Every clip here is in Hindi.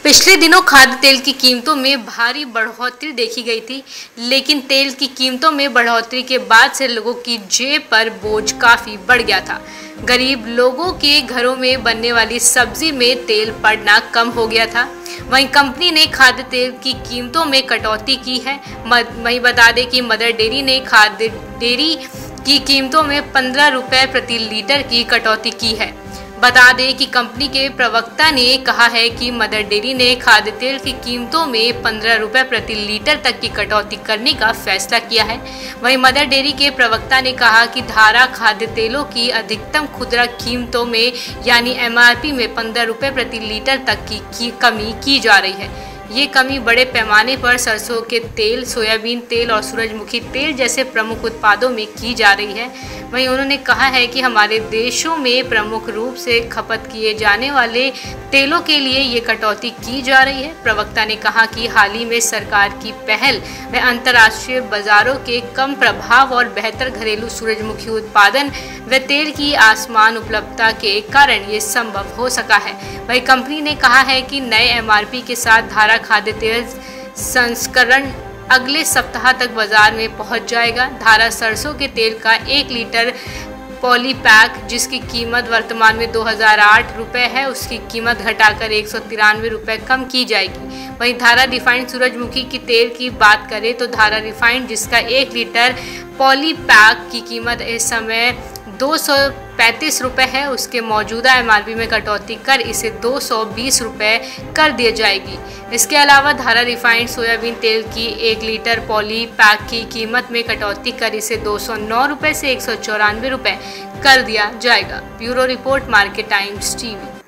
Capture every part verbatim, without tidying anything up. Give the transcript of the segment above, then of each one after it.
पिछले दिनों खाद्य तेल की कीमतों में भारी बढ़ोतरी देखी गई थी, लेकिन तेल की कीमतों में बढ़ोतरी के बाद से लोगों की जेब पर बोझ काफ़ी बढ़ गया था। गरीब लोगों के घरों में बनने वाली सब्जी में तेल पड़ना कम हो गया था। वहीं कंपनी ने खाद्य तेल की कीमतों में कटौती की है। वहीं बता दें कि मदर डेयरी ने खाद्य डेयरी की कीमतों में पंद्रह रुपये प्रति लीटर की कटौती की है। बता दें कि कंपनी के प्रवक्ता ने कहा है कि मदर डेयरी ने खाद्य तेल की कीमतों में पंद्रह रुपये प्रति लीटर तक की कटौती करने का फैसला किया है। वहीं मदर डेयरी के प्रवक्ता ने कहा कि धारा खाद्य तेलों की अधिकतम खुदरा कीमतों में यानी एम आर पी में पंद्रह रुपये प्रति लीटर तक की, की कमी की जा रही है। ये कमी बड़े पैमाने पर सरसों के तेल, सोयाबीन तेल और सूरजमुखी तेल जैसे प्रमुख उत्पादों में की जा रही है। वहीं उन्होंने कहा है कि हमारे देशों में प्रमुख रूप से खपत किए जाने वाले तेलों के लिए ये कटौती की जा रही है। प्रवक्ता ने कहा कि हाल ही में सरकार की पहल व अंतर्राष्ट्रीय बाजारों के कम प्रभाव और बेहतर घरेलू सूरजमुखी उत्पादन व तेल की आसमान उपलब्धता के कारण ये संभव हो सका है। वहीं कंपनी ने कहा है कि नए एम आर पी के साथ धारा खाद्य तेल संस्करण अगले सप्ताह तक बाजार में पहुंच जाएगा। धारा सरसों के तेल का एक लीटर पॉलीपैक जिसकी कीमत वर्तमान में दो हज़ार आठ रुपये है, उसकी कीमत घटाकर एक सौ तिरानवे रुपये कम की जाएगी। वहीं धारा रिफाइंड सूरजमुखी की तेल की बात करें तो धारा रिफाइंड जिसका एक लीटर पॉलीपैक की कीमत इस समय दो सौ पैंतीस रुपये है, उसके मौजूदा एम आर पी में कटौती कर इसे दो सौ बीस रुपये कर दी जाएगी। इसके अलावा धारा रिफाइंड सोयाबीन तेल की एक लीटर पॉली पैक की कीमत में कटौती कर इसे दो सौ नौ रुपये से एक सौ चौरानवे रुपये कर दिया जाएगा। Bureau report, market times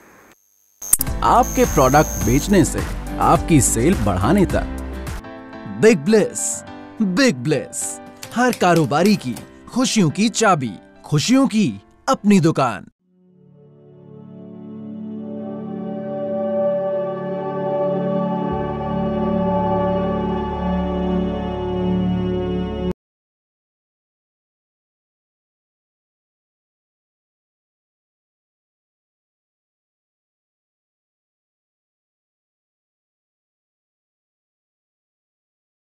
TV. आपके प्रोडक्ट बेचने से आपकी सेल बढ़ाने तक बिग ब्लेस, बिग ब्लेस हर कारोबारी की खुशियों की चाबी, खुशियों की अपनी दुकान।